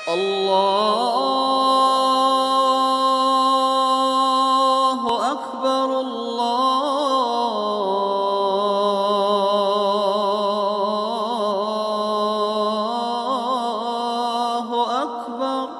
Allahu Akbar, Allahu Akbar.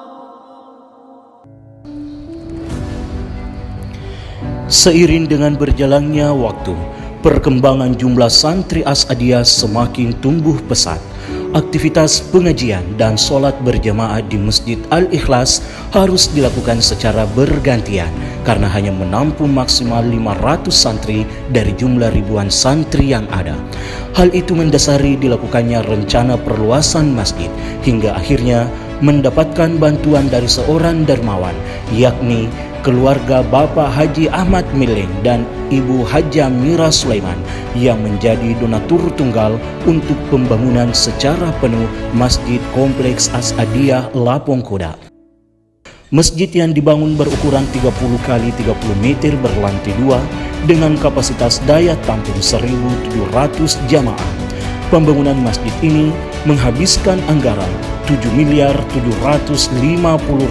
Seiring dengan berjalannya waktu, perkembangan jumlah santri As'adiyah semakin tumbuh pesat. Aktivitas pengajian dan sholat berjamaah di Masjid Al-Ikhlas harus dilakukan secara bergantian karena hanya menampung maksimal 500 santri dari jumlah ribuan santri yang ada. Hal itu mendasari dilakukannya rencana perluasan masjid hingga akhirnya mendapatkan bantuan dari seorang dermawan, yakni keluarga Bapak Haji Ahmad Mileng dan Ibu Hajah Mira Sulaiman yang menjadi donatur tunggal untuk pembangunan secara penuh Masjid Kompleks As'adiyah Lapong Kuda. Masjid yang dibangun berukuran 30 kali 30 meter berlantai 2 dengan kapasitas daya tampung 1.700 jamaah. Pembangunan masjid ini menghabiskan anggaran Rp7.750.000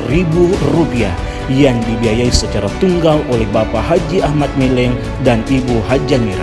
yang dibiayai secara tunggal oleh Bapak Haji Ahmad Mileng dan Ibu Hajah Mira.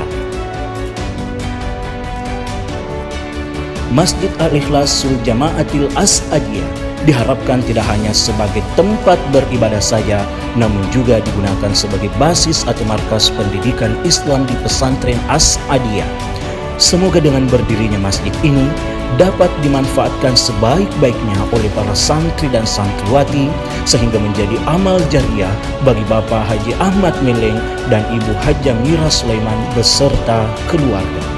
Masjid Al-Ikhlas Sul Jamaatil As'adiyah diharapkan tidak hanya sebagai tempat beribadah saja, namun juga digunakan sebagai basis atau markas pendidikan Islam di pesantren As'adiyah. Semoga dengan berdirinya masjid ini dapat dimanfaatkan sebaik-baiknya oleh para santri dan santriwati sehingga menjadi amal jariah bagi Bapak Haji Ahmad Mileng dan Ibu Hajah Mira Sulaiman beserta keluarga.